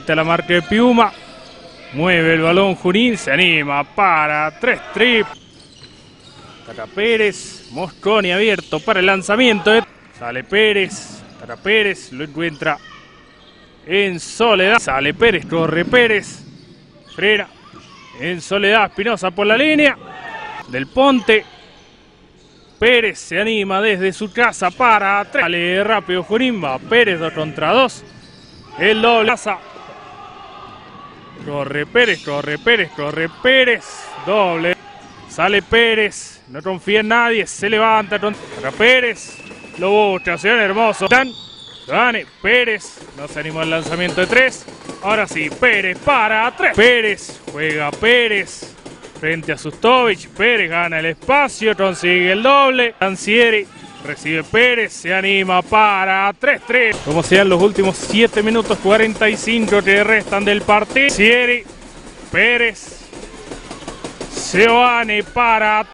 Nuevamente a la marca de Piuma. Mueve el balón Junín, se anima para 3 trip. Tata Pérez, Mosconi abierto para el lanzamiento. Sale Pérez, Tata Pérez lo encuentra en soledad. Sale Pérez, corre Pérez. Frena en soledad, Espinosa por la línea. Del Ponte. Pérez se anima desde su casa para 3. Sale rápido Junín, va Pérez 2 contra 2. El doble. Corre Pérez, corre Pérez, corre Pérez. Doble. Sale Pérez, no confía en nadie, se levanta para Pérez. Lo busca, señor hermoso. Gane Pérez, no se animó al lanzamiento de 3. Ahora sí, Pérez para 3. Pérez, juega Pérez frente a Sustovich. Pérez gana el espacio, consigue el doble. Lancieri recibe Pérez, se anima para 3-3. Como sean los últimos 7 minutos 45 que restan del partido. Lancieri, Pérez, Seoane para